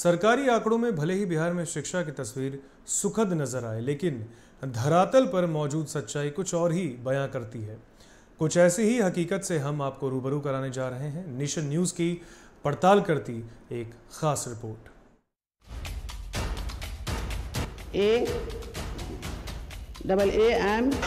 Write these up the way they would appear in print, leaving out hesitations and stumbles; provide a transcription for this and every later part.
सरकारी आंकड़ों में भले ही बिहार में शिक्षा की तस्वीर सुखद नजर आए, लेकिन धरातल पर मौजूद सच्चाई कुछ और ही बयां करती है। कुछ ऐसी ही हकीकत से हम आपको रूबरू कराने जा रहे हैं। नेशन न्यूज की पड़ताल करती एक खास रिपोर्ट। AAM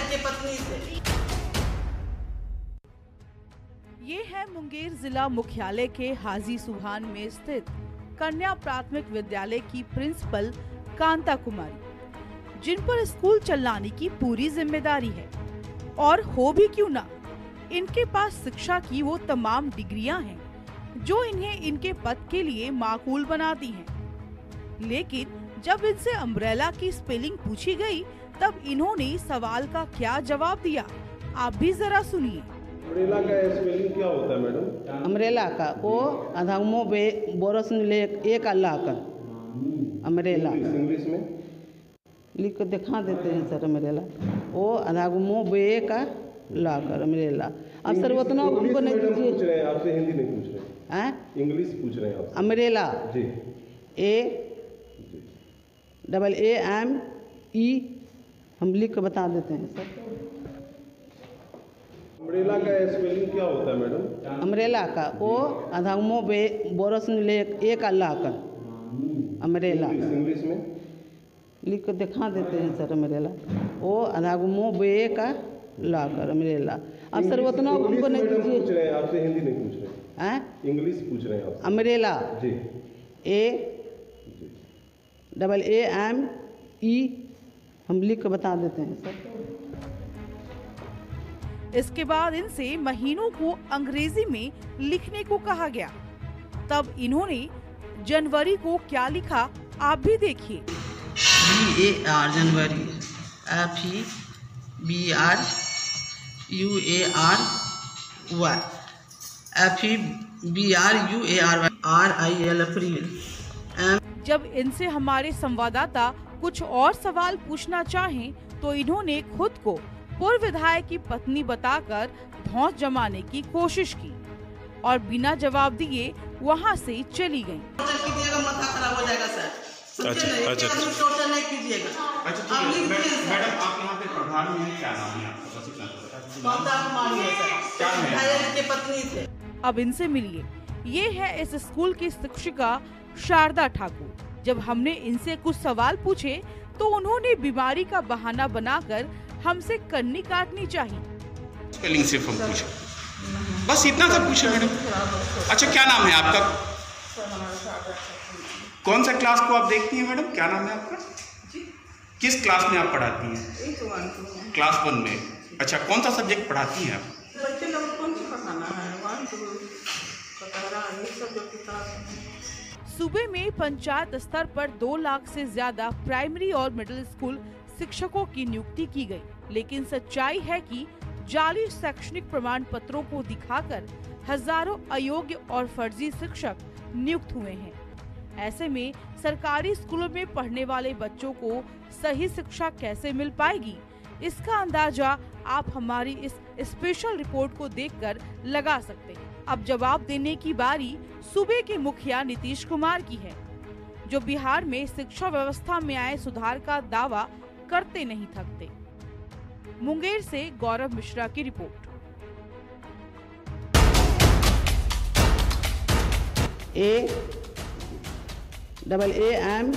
ये है मुंगेर जिला मुख्यालय के हाजी सुभान में स्थित कन्या प्राथमिक विद्यालय की प्रिंसिपल कांता कुमारी, जिन पर स्कूल चलाने की पूरी जिम्मेदारी है। और हो भी क्यों ना, इनके पास शिक्षा की वो तमाम डिग्रियां हैं जो इन्हें इनके पद के लिए माकूल बनाती हैं। लेकिन जब इनसे अम्ब्रेला की स्पेलिंग पूछी गई, तब इन्होंने सवाल का क्या जवाब दिया, आप भी जरा सुनिए। अम्ब्रेला का स्पेलिंग क्या होता है मैडम? अम्ब्रेला का ओ अधामो बे बोरस ले एक अल्लाह का अम्ब्रेला। इंग्लिश में लिख कर दिखा देते हैं सर। अम्ब्रेला ओ अधामो बे का ला कर अम्ब्रेला। अब सर उतना हमको नहीं दीजिए। पूछ रहे हैं आपसे, हिंदी नहीं पूछ रहे हैं, इंग्लिश पूछ रहे हैं आपसे। अम्ब्रेला जी, AAME हम लिख कर बता देते हैं सर। अम्ब्रेला का स्पेलिंग क्या होता है मैडम? अम्ब्रेला का ओ अधामो बे बोरस ले एक अल्लाह का अम्ब्रेला। इंग्लिश में लिख कर दिखा देते हैं सर। अम्ब्रेला ओ अधामो बे का ला कर अम्ब्रेला। अब सर उतना हमको नहीं दीजिए। पूछ रहे हैं आपसे, हिंदी नहीं पूछ रहे हैं, इंग्लिश पूछ रहे हैं आपसे। अम्ब्रेला जी, AAME हम लिख कर बता देते हैं सर। इसके बाद इनसे महीनों को अंग्रेजी में लिखने को कहा गया। तब इन्होंने जनवरी को क्या लिखा, आप भी देखिए। BAR जनवरी, FEBRUARY अप्रैल। जब इनसे हमारे संवाददाता कुछ और सवाल पूछना चाहें, तो इन्होंने खुद को पूर्व विधायक की पत्नी बताकर धौंस जमाने की कोशिश की और बिना जवाब दिए वहां से चली गईं। माथा खराब हो जाएगा सर। अच्छा टोटल नहीं कीजिएगा। मैडम, आप यहाँ पे प्रधान में क्या नाम है आपका? कांता कुमारी है सर, क्या है? विधायक के पत्नी थे। अब इनसे मिलिए। ये है इस स्कूल की शिक्षिका शारदा ठाकुर। जब हमने इनसे कुछ सवाल पूछे, तो उन्होंने बीमारी का बहाना बनाकर हमसे कन्नी काटनी चाहिए। स्पेलिंग सिर्फ हम पूछे, बस इतना सा पूछे मैडम। अच्छा, क्या नाम है आपका? कौन सा क्लास को आप देखती हैं मैडम? क्या नाम है आपका? किस क्लास में आप पढ़ाती हैं? क्लास 1 में। अच्छा, कौन सा सब्जेक्ट पढ़ाती हैं आप? बच्चे लोग कौन सी पढ़ाना है? 1 2 ये सब जो किताब। सूबे में पंचायत स्तर पर 2 लाख से ज्यादा प्राइमरी और मिडिल स्कूल शिक्षकों की नियुक्ति की गई, लेकिन सच्चाई है कि जाली शैक्षणिक प्रमाण पत्रों को दिखाकर हजारों अयोग्य और फर्जी शिक्षक नियुक्त हुए हैं। ऐसे में सरकारी स्कूलों में पढ़ने वाले बच्चों को सही शिक्षा कैसे मिल पाएगी, इसका अंदाजा आप हमारी इस स्पेशल रिपोर्ट को देखकर लगा सकते हैं। अब जवाब देने की बारी सूबे के मुखिया नीतीश कुमार की है, जो बिहार में शिक्षा व्यवस्था में आए सुधार का दावा करते नहीं थकते। मुंगेर से गौरव मिश्रा की रिपोर्ट। AAM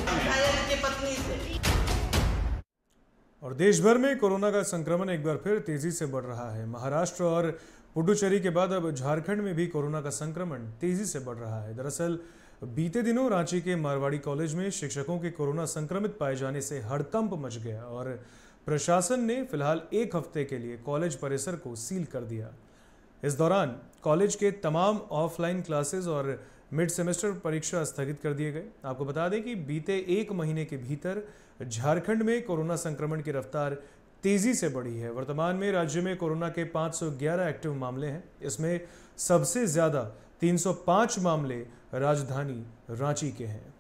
और देश भर में कोरोना का संक्रमण एक बार फिर तेजी से बढ़ रहा है। महाराष्ट्र और पुडुचेरी के बाद अब झारखंड में भी कोरोना का संक्रमण तेजी से बढ़ रहा है। दरअसल बीते दिनों रांची के मारवाड़ी कॉलेज में शिक्षकों के कोरोना संक्रमित पाए जाने से हड़कंप मच गया और प्रशासन ने फिलहाल 1 हफ्ते के लिए कॉलेज परिसर को सील कर दिया। इस दौरान कॉलेज के तमाम ऑफलाइन क्लासेस और मिड सेमेस्टर परीक्षा स्थगित कर दिए गए। आपको बता दें कि बीते 1 महीने के भीतर झारखंड में कोरोना संक्रमण की रफ्तार तेजी से बढ़ी है। वर्तमान में राज्य में कोरोना के 511 एक्टिव मामले हैं। इसमें सबसे ज्यादा 305 मामले राजधानी रांची के हैं।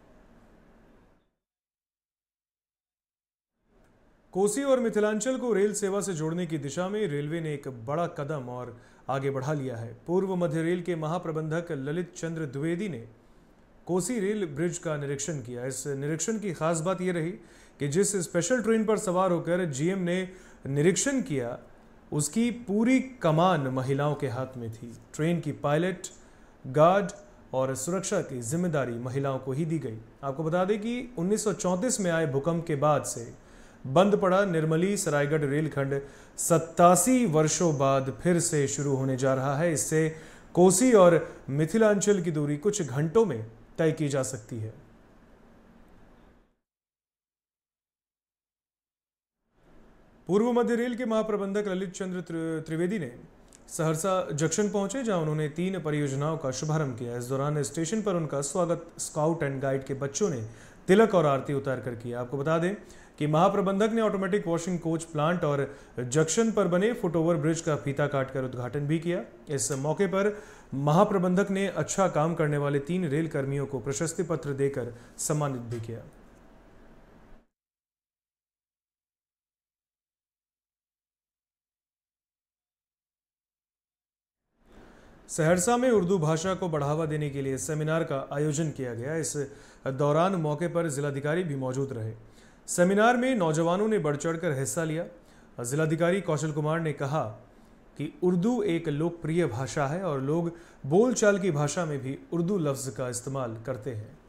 कोसी और मिथिलांचल को रेल सेवा से जोड़ने की दिशा में रेलवे ने एक बड़ा कदम और आगे बढ़ा लिया है। पूर्व मध्य रेल के महाप्रबंधक ललित चंद्र द्विवेदी ने कोसी रेल ब्रिज का निरीक्षण किया। इस निरीक्षण की खास बात यह रही कि जिस स्पेशल ट्रेन पर सवार होकर जीएम ने निरीक्षण किया, उसकी पूरी कमान महिलाओं के हाथ में थी। ट्रेन की पायलट, गार्ड और सुरक्षा की जिम्मेदारी महिलाओं को ही दी गई। आपको बता दें कि 1934 में आए भूकंप के बाद से बंद पड़ा निर्मली सरायगढ़ रेलखंड 87 वर्षों बाद फिर से शुरू होने जा रहा है। इससे कोसी और मिथिलांचल की दूरी कुछ घंटों में तय की जा सकती है। पूर्व मध्य रेल के महाप्रबंधक ललित चंद्र त्रिवेदी ने सहरसा जंक्शन पहुंचे, जहां उन्होंने 3 परियोजनाओं का शुभारंभ किया। इस दौरान स्टेशन पर उनका स्वागत स्काउट एंड गाइड के बच्चों ने तिलक और आरती उतार कर किया। आपको बता दें कि महाप्रबंधक ने ऑटोमेटिक वॉशिंग कोच प्लांट और जंक्शन पर बने फुटओवर ब्रिज का फीता काटकर उद्घाटन भी किया। इस मौके पर महाप्रबंधक ने अच्छा काम करने वाले 3 रेल कर्मियों को प्रशस्ति पत्र देकर सम्मानित भी किया। सहरसा में उर्दू भाषा को बढ़ावा देने के लिए सेमिनार का आयोजन किया गया। इस दौरान मौके पर जिलाधिकारी भी मौजूद रहे। सेमिनार में नौजवानों ने बढ़ चढ़कर हिस्सा लिया। जिलाधिकारी कौशल कुमार ने कहा कि उर्दू एक लोकप्रिय भाषा है और लोग बोलचाल की भाषा में भी उर्दू लफ्ज़ का इस्तेमाल करते हैं।